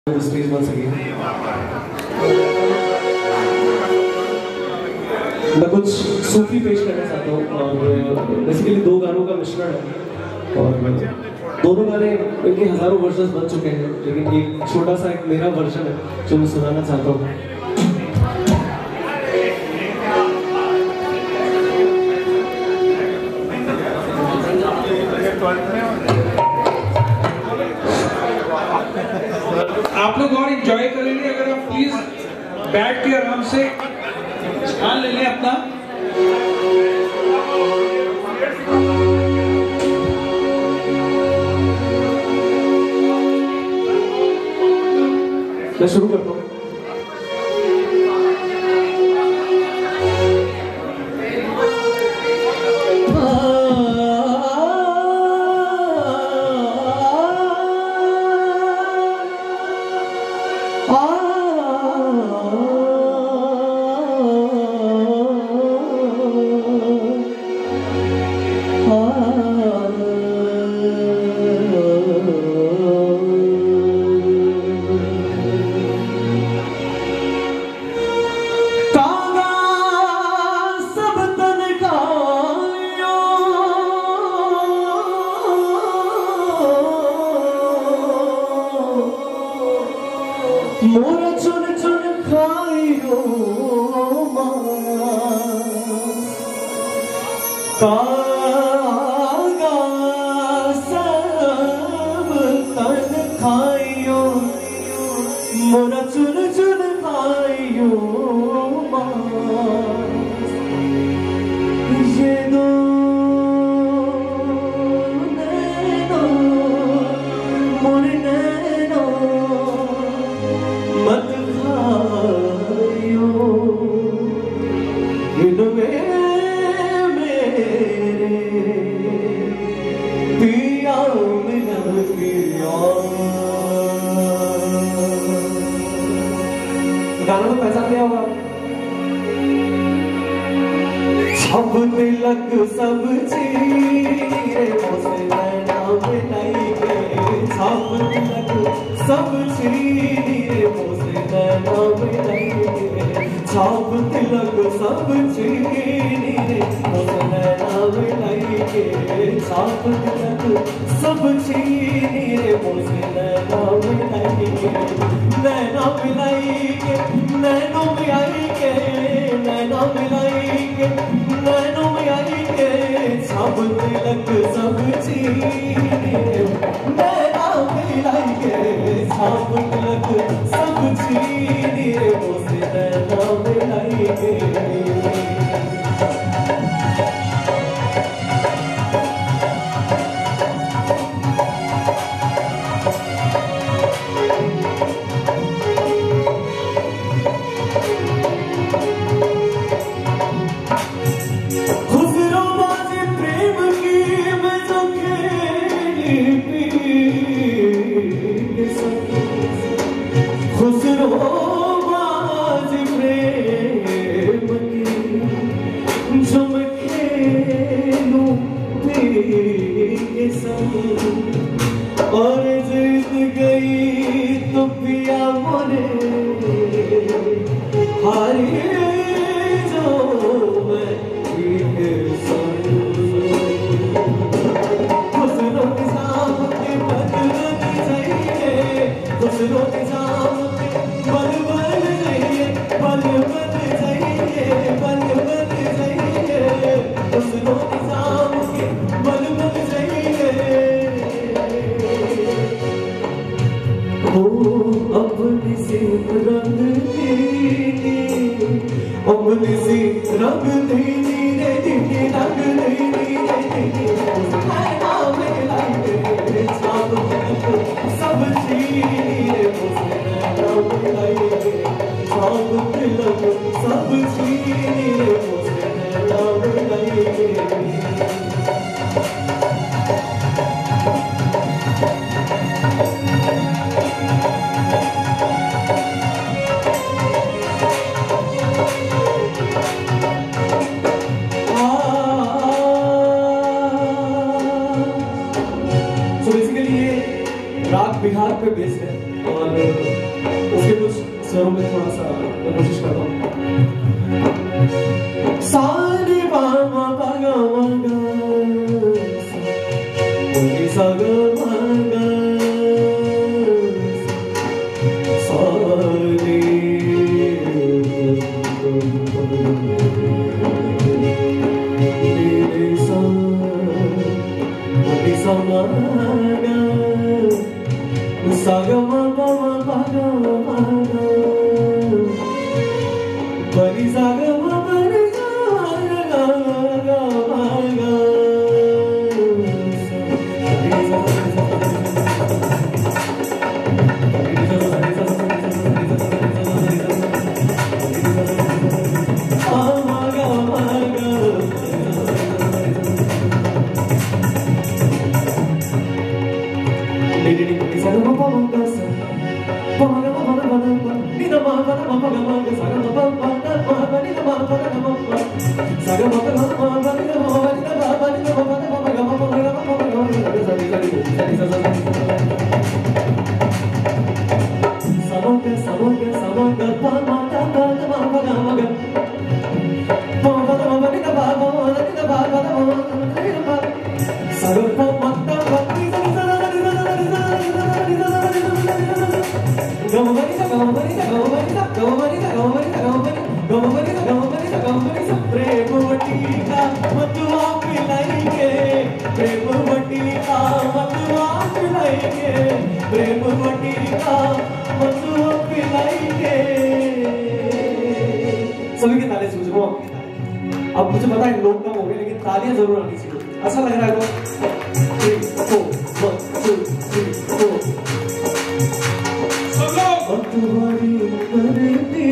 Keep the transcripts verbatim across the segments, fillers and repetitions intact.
Stage once again. मैं कुछ सूफी पेश करना चाहता हूँ और बेसिकली दो गानों का मिश्रण है और दोनों गाने इनके हजारों वर्जन बन चुके हैं, लेकिन एक छोटा सा एक मेरा वर्जन है जो मैं सुनाना चाहता हूँ। आप लोग और एंजॉय करेंगे अगर आप प्लीज बैठ के आराम से ध्यान ले लें अपना। मैं शुरू करता हूँ। मोरा चुन चुन खाइयो कागा सब तन खाइयो, मोरा चुन चुन खाइयो ये दो नैनो मोर नैनो मत खाइयो, इनमें मेरे पिया मिला पिया। गाना तो पैसा दिया होगा। सब तिलक सब चीरे मोसे नैना मिलाई के, सब तिलक सब चीरे मोसे नैना मिलाई के, सब तिलक सब चीरे मोसे नैना मिलाई के, सब तिलक सब चीरे मोसे नैना मिलाई के, नैना मिलाई के, नैनो मिलाई के, नैना मिलाई के, नैनो मिलाई के, सब तिलक सब चीरे नैना मिलाई के, सब तिलक सब चीरे मोसे नैना मिलाई के। और जीत गई तो पिया मोरे हारी जो मैं खुसरो के सामने बदल जाइए, खुसरो के सामने बल बल जाइए, बल बल जाइए, बल बल जाइए, खुसरो के सामने बल बल जाइए। हो अपनी सी रंग दीनी, अपनी सी रंग दीनी रे दीनी, रंग दीनी रे दीनी, नैना मिलाई के, सब तिलक सब चीरे मोसे नैना मिलाई के, सब तिलक सब चीरे मोसे नैना मिलाई के। आ स्वरों में थोड़ा सा मैं कोशिश करता हूँ। सारे बाबा बागा बागा सारे सागा बागा सारे मेरे सारे सामागा सागा बाबा बागा बागा बड़ी सागा बड़ी सागा बागा सभी के तालियां सुन सुनो। अब मुझे पता है लोग कम हो गए लेकिन तालियां जरूर आनी चाहिए। अच्छा लग रहा है तो three four one two three four मतवारी करती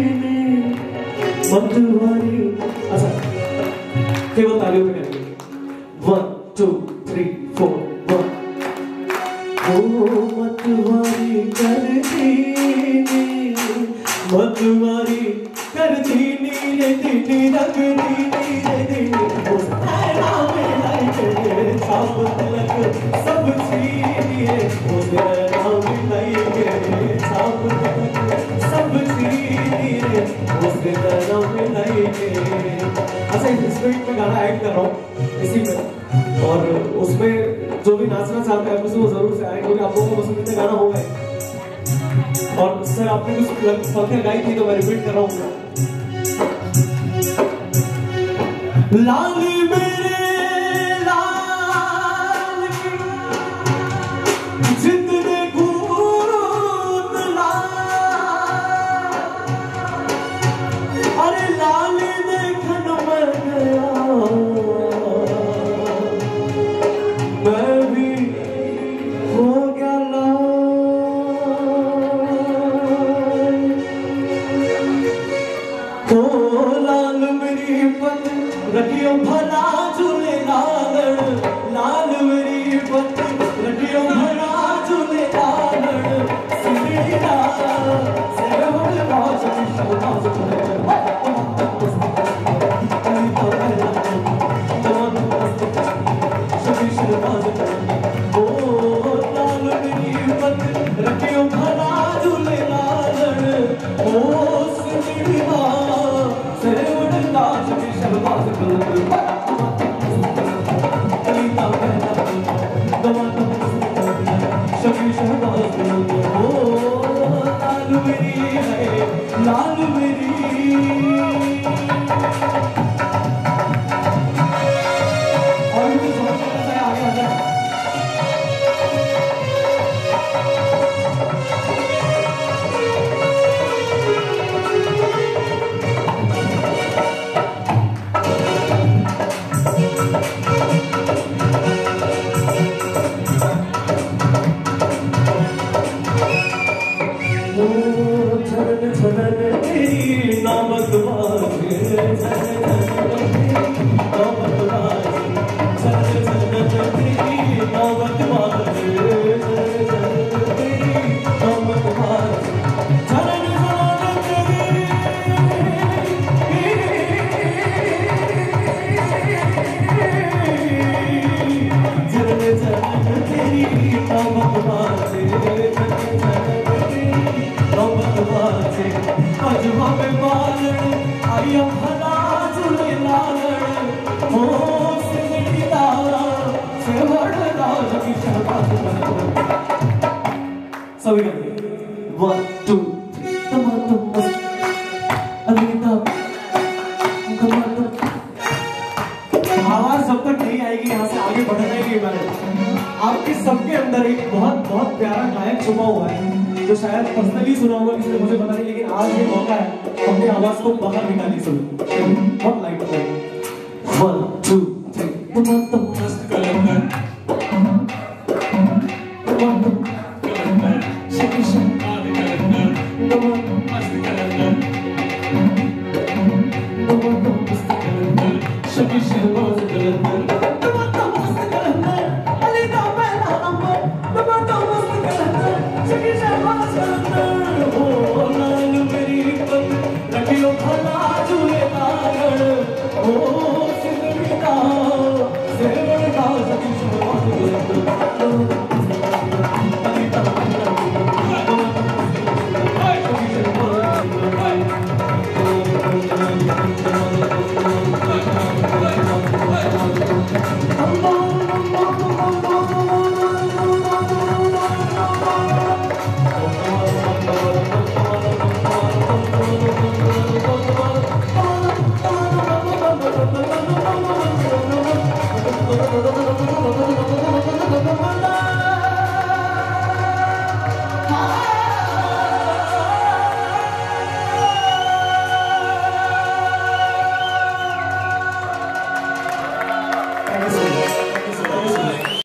मतवारी। अच्छा केवल तालियों पे करेंगे। One two three four one. ओ मतवारी करती मतवारी करती नीले दीदी रखती नीले दीदी नाम लाइके सब तलक सब चीज़े उसे नाम लाइके सब तलक सब चीज़े उसे नाम लाइके। अच्छा इस बीट में गाना ऐड कर रहा हूँ इसी में, और उसमें जो भी नाचना चाहता है वो जरूर से आए क्योंकि आप लोगों को पसंदीदा गाना होगा। और सर आपने कुछ पंक्तियां गाई थी तो मैं रिपीट कर रहा हूँ। लाल मेरे लाल जितने खून लाल, अरे लाल देखन मर गया मैं भी हो गया लाल। ओ लाल मेरी पत रखियो भला झूले लालड़, लाल मेरी पत रखियो भला झूले लालड़। सिमरिया सेवल बाज बाज ओ लाल मेरी पत रखियो भला झूले लालड़। ओ सिमरिया सेवल बाज बाज लाल मेरी और मुझे समझ में आता है आगे आता है। नामक बाजे नामक बाजे चल चल तेरी नामक बाजे नामक बाजे चल चल तेरी नामक बाजे नामक बाजे सभी करेंगे वन टू टमाटो मस्त अलविदा टमाटो। आवाज जब तक नहीं आएगी यहाँ से आगे बढ़ना ही नहीं मैंने। आपके सबके अंदर एक बहुत बहुत प्यारा गायक छुपा हुआ है जो शायद पर्सनली सुना होगा किसी ने, मुझे पता नहीं, लेकिन आज ये मौका है अपनी आवाज को बाहर निकाली सुन। बहुत लाइट है वन टू थ्री टमाटो मस्त कलंदर टमाटो कलंदर शकी शकी कलंदर टमाटो मस्त कलंदर टमाटो मस्त कलंदर शकी शकी कलंदर टमाटो मस्त कलंदर अली दा पहला नंबर टमाटो मस्त कलंदर शकी शकी कलंदर।